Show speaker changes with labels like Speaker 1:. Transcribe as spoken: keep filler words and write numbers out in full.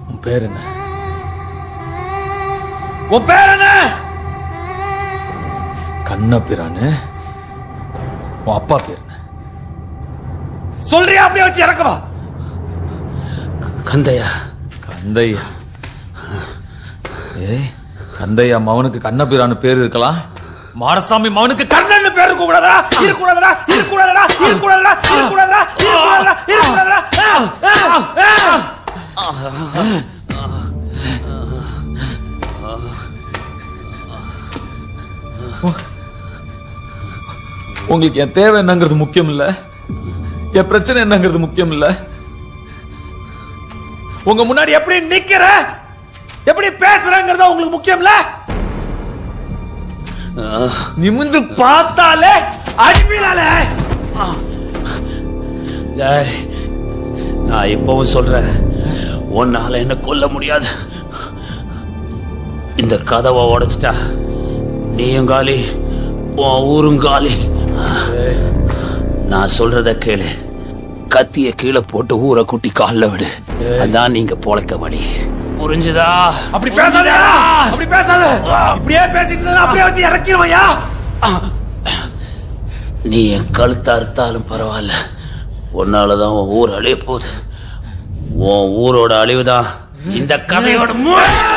Speaker 1: உன் பேர் என்ன? உன் பேர் என்ன? கண்ணபிரானு. உன் அப்பா பேர் என்ன? சொல்றியா? அப்படியே வச்சு இறக்கவா?
Speaker 2: கந்தையா.
Speaker 1: கந்தையா? ஏய், கந்தையா மவனுக்கு கண்ணபிரானு பேர் இருக்கலாம், மாடசாமி மவனுக்கு கர்ணன் பேர் இருக்க கூடாதா? இருக்க கூடாதா? இருக்க கூடாதா? இருக்க கூடாதா? இருக்க கூடாதா? இருக்க கூடாதா? இருக்க கூடாதா? உங்களுக்கு என் தேவை என்னங்கிறது முக்கியம் இல்ல, என் பிரச்சனை என்னங்கிறது முக்கியம் இல்ல. உங்க முன்னாடி எப்படி நிக்கிற, எப்படி பேசுறங்கிறத உங்களுக்கு முக்கியம் இல்ல. நிமிந்து பார்த்தாலே அடிப்பீனாலே.
Speaker 2: நான் இப்பவும் சொல்றேன், உன்னால என்ன கொல்ல முடியாது. இந்த கதவை உடைச்சிட்டா நீயும் காலி, உன் ஊரும் காலி. நான் சொல்றத கேளு. கத்திய கீழே போட்டு ஊரை குட்டி காலில் விடு. அதான் நீங்க பொழைக்க வழி. புரிஞ்சுதா?
Speaker 1: அப்படி பேசாத, அப்படி பேசாத. இப்படியே பேசிட்டு இருந்தா அப்படியே வச்சு இறக்கிடுவையா?
Speaker 2: நீ என் கழுத்த அறுத்தாலும் பரவாயில்ல, உன்னாலதான் உன் ஊர் அழிய போகுது. உன் ஊரோட அழிவுதான் இந்த கதையோட